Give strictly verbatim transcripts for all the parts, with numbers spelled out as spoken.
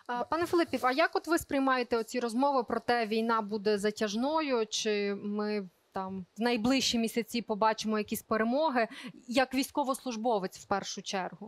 А, Пане Филипів, а як от ви сприймаєте оці розмови про те, війна буде затяжною, чи ми там в найближчі місяці побачимо якісь перемоги, як військовослужбовець в першу чергу?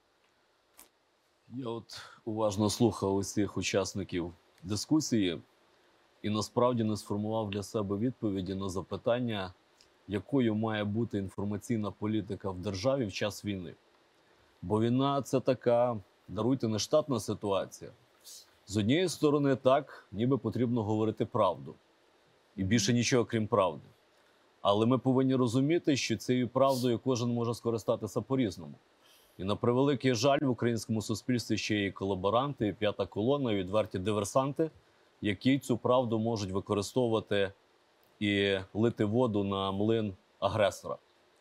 Я от уважно слухав усіх учасників дискусії і насправді не сформував для себе відповіді на запитання, якою має бути інформаційна політика в державі в час війни. Бо війна – це така, даруйте, нештатна ситуація. З однієї сторони, так, ніби потрібно говорити правду. І більше нічого, крім правди. Але ми повинні розуміти, що цією правдою кожен може скористатися по-різному. І на превеликий жаль, в українському суспільстві ще є і колаборанти, і п'ята колона, і відверті диверсанти, які цю правду можуть використовувати і лити воду на млин агресора.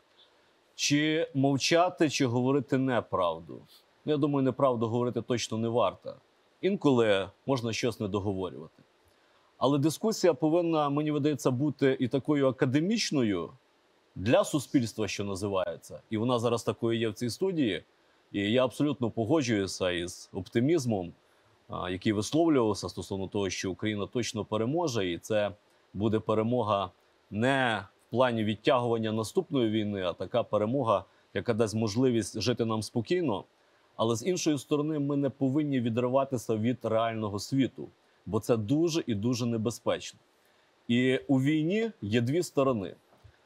Чи мовчати, чи говорити неправду? Я думаю, неправду говорити точно не варто. Інколи можна щось не договорювати. Але дискусія повинна, мені видається, бути і такою академічною для суспільства, що називається. І вона зараз такою є в цій студії. І я абсолютно погоджуюся із оптимізмом, який висловлювався стосовно того, що Україна точно переможе. І це буде перемога не в плані відтягування наступної війни, а така перемога, яка дасть можливість жити нам спокійно. Але з іншої сторони, ми не повинні відриватися від реального світу, бо це дуже і дуже небезпечно. І у війні є дві сторони.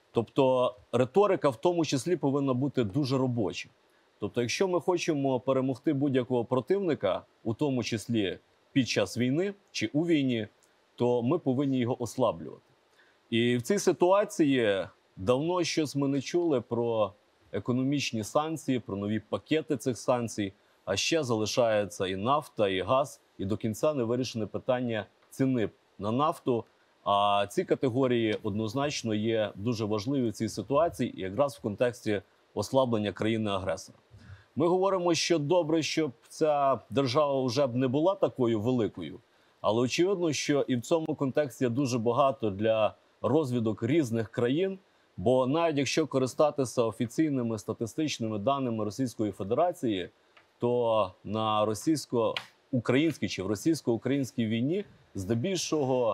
Тобто риторика в тому числі повинна бути дуже робоча. Тобто, якщо ми хочемо перемогти будь-якого противника, у тому числі під час війни чи у війні, то ми повинні його ослаблювати. І в цій ситуації давно щось ми не чули про економічні санкції, про нові пакети цих санкцій, а ще залишається і нафта, і газ, і до кінця не вирішене питання ціни на нафту. А ці категорії однозначно є дуже важливі в цій ситуації, якраз в контексті ослаблення країни-агресора. Ми говоримо, що добре, щоб ця держава вже б не була такою великою, але очевидно, що і в цьому контексті є дуже багато для розвідок різних країн, бо навіть якщо користатися офіційними статистичними даними Російської Федерації, то на російсько-українській чи в російсько-українській війні здебільшого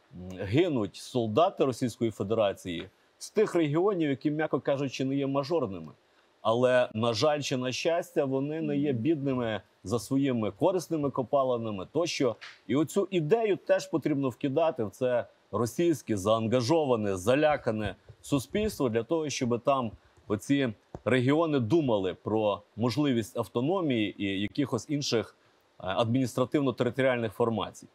гинуть солдати Російської Федерації з тих регіонів, які, м'яко кажучи, не є мажорними. Але, на жаль чи на щастя, вони не є бідними за своїми корисними копалинами тощо. І оцю ідею теж потрібно вкидати в це російське, заангажоване, залякане суспільство для того, щоб там оці регіони думали про можливість автономії і якихось інших адміністративно-територіальних формацій.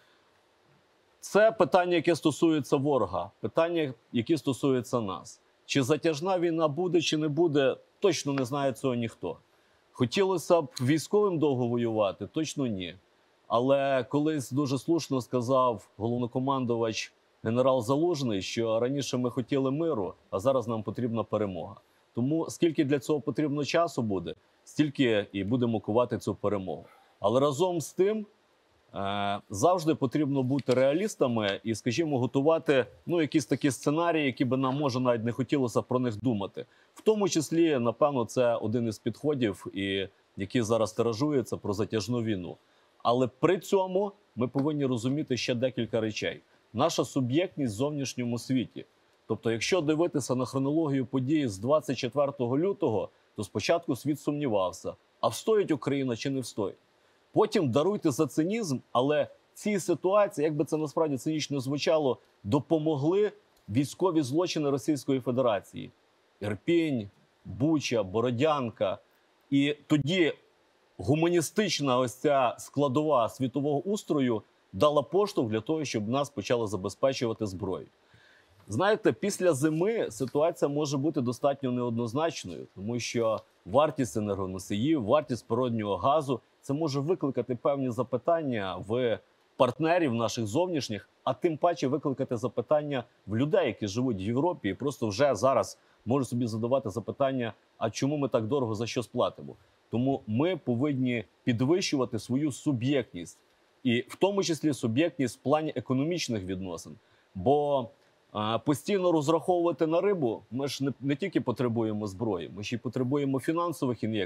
Це питання, яке стосується ворога, питання, які стосуються нас. Чи затяжна війна буде, чи не буде, точно не знає цього ніхто. Хотілося б військовим довго воювати, точно ні. Але колись дуже слушно сказав головнокомандувач генерал Залужний, що раніше ми хотіли миру, а зараз нам потрібна перемога. Тому скільки для цього потрібно часу буде, стільки і будемо кувати цю перемогу. Але разом з тим, завжди потрібно бути реалістами і, скажімо, готувати ну, якісь такі сценарії, які би нам, може, навіть не хотілося про них думати. В тому числі, напевно, це один із підходів, і, який зараз тиражується про затяжну війну. Але при цьому ми повинні розуміти ще декілька речей. Наша суб'єктність в зовнішньому світі. Тобто, якщо дивитися на хронологію подій з двадцять четвертого лютого, то спочатку світ сумнівався, а встоїть Україна чи не встоїть. Потім, даруйте за цинізм, але ці ситуації, як би це насправді цинічно звучало, допомогли військові злочини Російської Федерації. Ірпінь, Буча, Бородянка. І тоді гуманістична ось ця складова світового устрою дала поштовх для того, щоб нас почали забезпечувати зброєю. Знаєте, після зими ситуація може бути достатньо неоднозначною, тому що вартість енергоносіїв, вартість природнього газу – це може викликати певні запитання в партнерів наших зовнішніх, а тим паче викликати запитання в людей, які живуть в Європі і просто вже зараз можуть собі задавати запитання, а чому ми так дорого за щось платимо. Тому ми повинні підвищувати свою суб'єктність. І в тому числі суб'єктність в плані економічних відносин. Бо а, постійно розраховувати на рибу ми ж не, не тільки потребуємо зброї, ми ще й потребуємо фінансових ін'єкцій.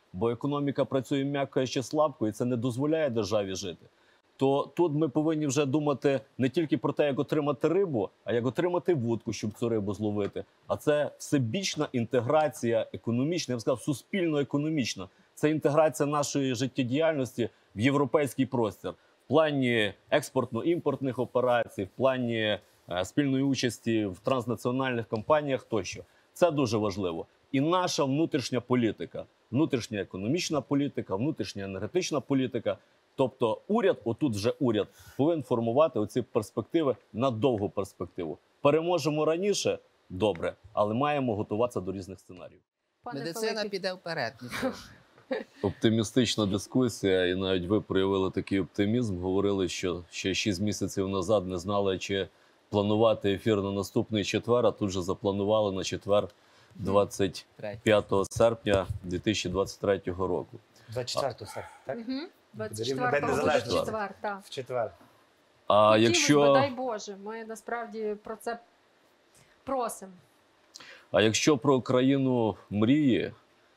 бо економіка працює м'яко ще слабко, і це не дозволяє державі жити, то тут ми повинні вже думати не тільки про те, як отримати рибу, а як отримати вудку, щоб цю рибу зловити. А це всебічна інтеграція економічна, я б сказав, суспільно-економічна. Це інтеграція нашої життєдіяльності в європейський простір. В плані експортно-імпортних операцій, в плані е, спільної участі в транснаціональних компаніях тощо. Це дуже важливо. І наша внутрішня політика, внутрішня економічна політика, внутрішня енергетична політика. Тобто уряд, отут вже уряд, повинен формувати оці перспективи на довгу перспективу. Переможемо раніше – добре, але маємо готуватися до різних сценаріїв. Пане Медицина Пилипі, піде вперед. нічого. Оптимістична дискусія, і навіть ви проявили такий оптимізм. Говорили, що ще шість місяців назад не знали, чи планувати ефір на наступний четвер, а тут же запланували на четвер двадцять п'ятого серпня дві тисячі двадцять третього року. двадцять четвертого серпня, так? Угу. День двадцять четвертого буде Незалежності. четвер, так. В четвер. А Хотілося б, якщо, дай Боже, ми насправді про це просимо. а якщо про країну мрії,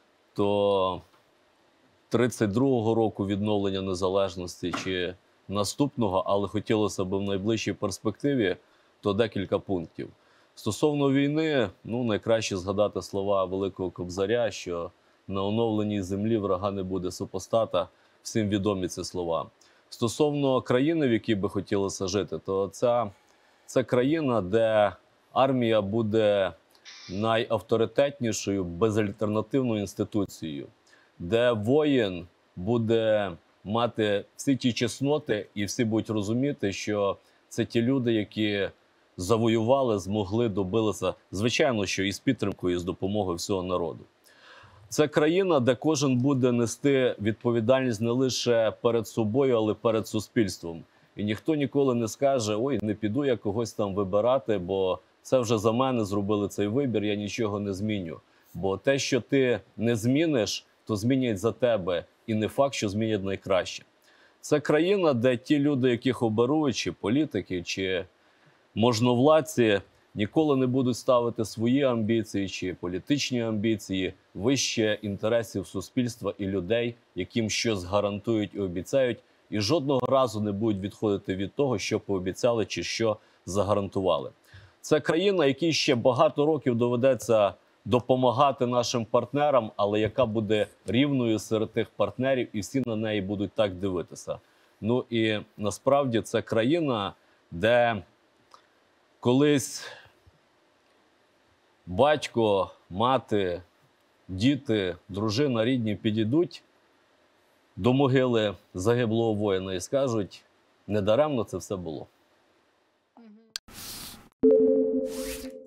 то тридцять другого року відновлення незалежності чи наступного, але хотілося б в найближчій перспективі, то декілька пунктів. Стосовно війни, ну, найкраще згадати слова Великого Кобзаря, що на оновленій землі врага не буде супостата. Всім відомі ці слова. Стосовно країни, в якій би хотілося жити, то ця, це країна, де армія буде найавторитетнішою, безальтернативною інституцією, де воїн буде мати всі ті чесноти, і всі будуть розуміти, що це ті люди, які завоювали, змогли, добилися, звичайно, що і з підтримкою, і з допомогою всього народу. Це країна, де кожен буде нести відповідальність не лише перед собою, але перед суспільством. І ніхто ніколи не скаже: ой, не піду я когось там вибирати, бо це вже за мене зробили цей вибір, я нічого не зміню. Бо те, що ти не зміниш, то змінять за тебе. І не факт, що змінять найкраще. Це країна, де ті люди, яких оберуть, чи політики, чи можновладці, ніколи не будуть ставити свої амбіції чи політичні амбіції вище інтересів суспільства і людей, яким щось гарантують і обіцяють, і жодного разу не будуть відходити від того, що пообіцяли чи що загарантували. Це країна, якій ще багато років доведеться допомагати нашим партнерам, але яка буде рівною серед тих партнерів, і всі на неї будуть так дивитися. Ну і насправді це країна, де колись батько, мати, діти, дружина, рідні підійдуть до могили загиблого воїна і скажуть: недаремно це все було. Мгм.